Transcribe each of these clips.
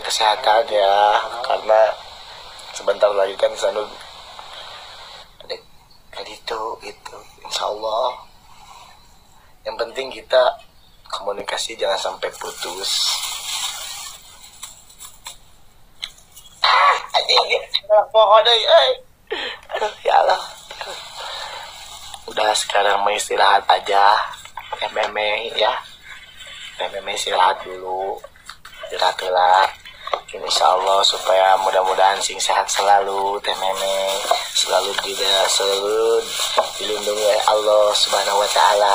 kesehatan ya, karena sebentar lagi kan Sanud ada kali itu insya Allah. Yang penting kita komunikasi jangan sampai putus. Pohon aduh ya Allah. Udah sekarang mau istirahat aja, meme ya, meme istirahat dulu, istirahatlah. Insya Allah supaya mudah-mudahan sing sehat selalu, teh meme selalu dilindungi oleh Allah Subhanahu Wa Taala.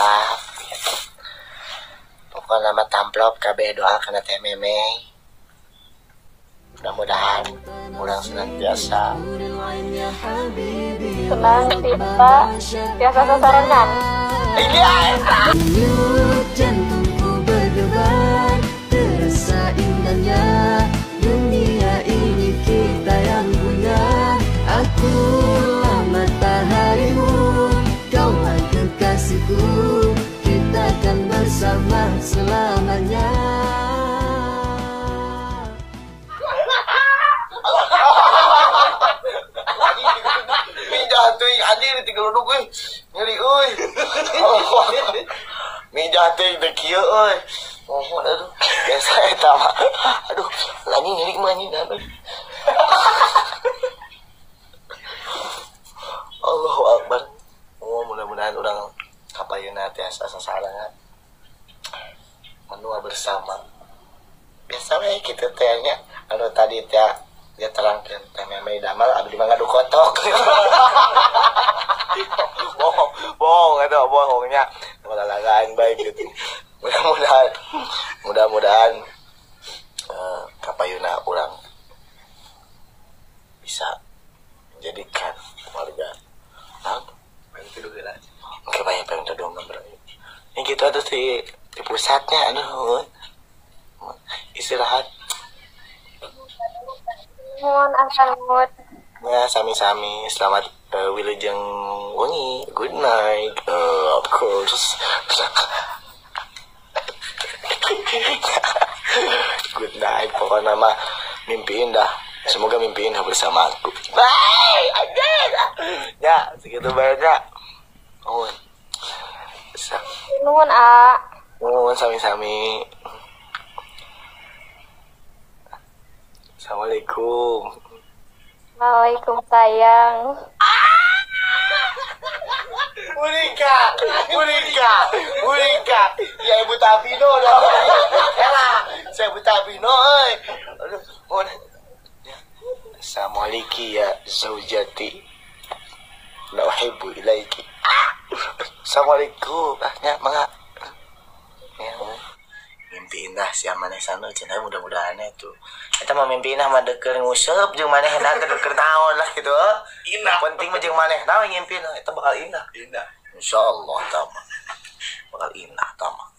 Pokoknya nama tamplop KB doa karena teh meme. Mudah-mudahan orang senantiasa senang cinta biasa sasaran. Jantungku berdebar, terasa indahnya dunia ini kita yang punya. Akulah mataharimu, kaulah kekasihku, kita akan bersama selamanya. Hadir di geluduk nyeri euy. Mijah teh teh kieu euy. Oh aduh, biasa eta mah. Aduh, lagi nyeri mah anjing aduh. Allahu Akbar. Oh, mudah-mudahan urang kapayeuna teh asa sasarangan. Menua bersama. Biasa we kitu teh nya anu tadi teh dia terangkan teh meme damal abdi mah ngadu kotok. bohong itu bohongnya lain baik gitu. Mudah-mudahan kapayuna orang bisa menjadikan keluarga oke banyak pengen todong nomor ini kita tuh di pusatnya aduh istirahat. Mohon asalmut. Ya, sami-sami. Selamat wilujeng wengi. Good night. Of course. Good night. Pokoknya mah mimpi indah. Semoga mimpi indah bersama aku. Bye. Again. Ya, segitu banyak. Nuhun. Nuhun, A. Nuhun sami-sami. Assalamualaikum. Waalaikumsalam. Mulika. Ya Ibu Tavino dong. Elah, saya Ibu Tavino, aduh, mohon. Assalamualaikum ya zaujati. La uhibbu ilaiki. Assalamualaikum. Ya, mangga. Ya, mimpi indah si amaneh sana cenah mudah-mudahan itu. Eta mah mimpi indah mah deukeur nguseup jeung manehna teh deukeur naon lah gitu. Indah. Penting mah jeung manehna ngimpi eta bakal indah. Insyaallah tah bakal indah tah.